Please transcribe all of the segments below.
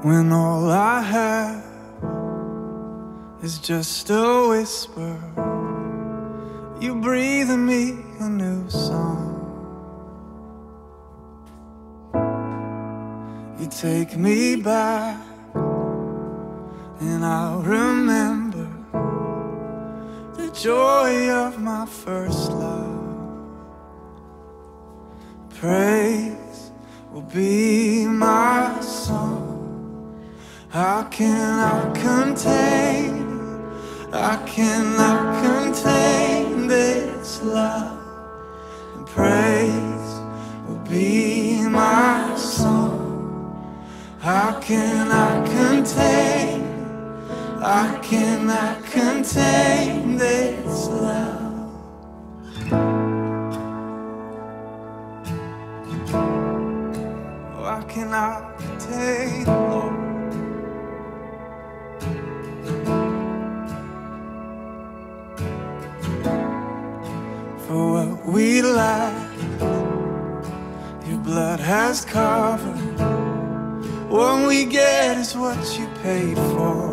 when all I have is just a whisper. You breathe in me a new song. You take me back, and I'll remember the joy of my first love. Praise will be my song. How can I contain it? I cannot contain this love. And praise will be my song. How can I contain it? I cannot contain this love. Oh, I cannot contain it, Lord. For what we lack, your blood has covered. What we get is what you paid for.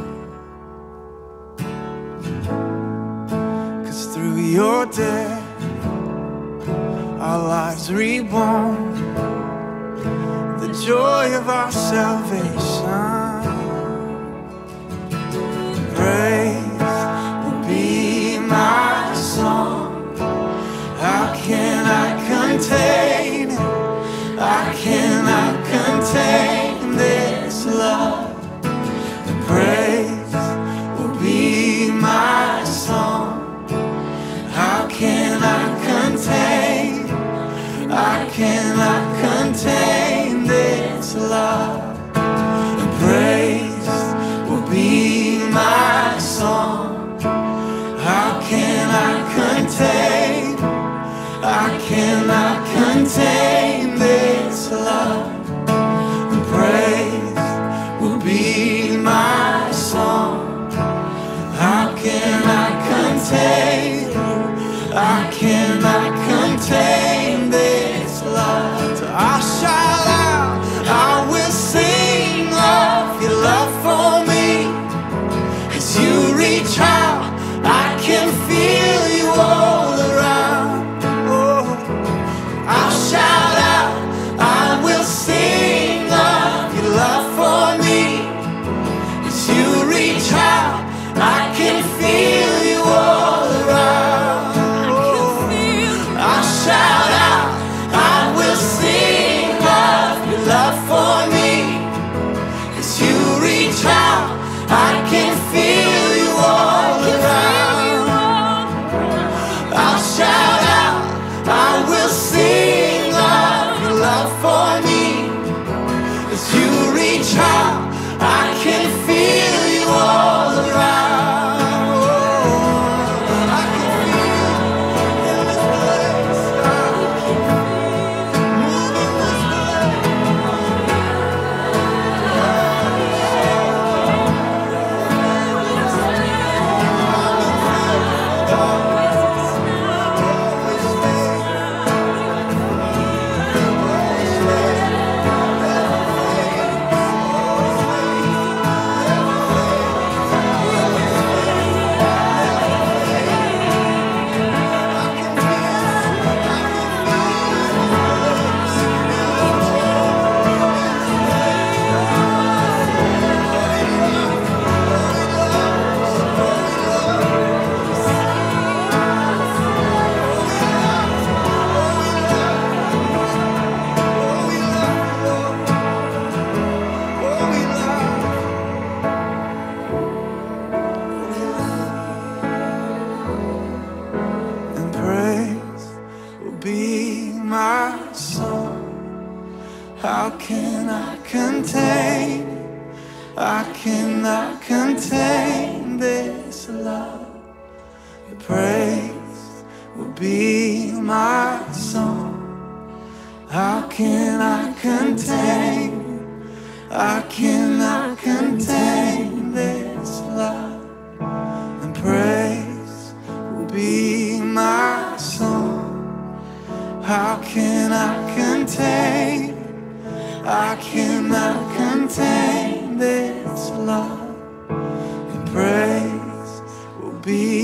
'Cause through your death, our lives reborn, the joy of our salvation. Praise will be my song. How can I contain it? I cannot contain this love. The praise will be my song. How can I contain? I cannot contain this love. The praise will be my song. How can I contain? I cannot contain this love. The praise will be my song. How can I contain? I cannot contain this love. So I shout out, I will sing of your love for me. As you reach out, I can feel you all around. Oh, I'll shout out, I will sing of your love for me. As you reach out, I can feel you all around. I'll shout out, I will sing of your love for me. As you reach out, I can feel you all around. I'll shout out, I will sing of your love for me. As you reach out, I can feel you all around. Oh, I can feel you in this place. Move in this how can I contain? I cannot contain this love. Your praise will be my song. How can I contain? I cannot contain this love. And praise will be my song. How can I contain? I cannot contain this love, and praise will be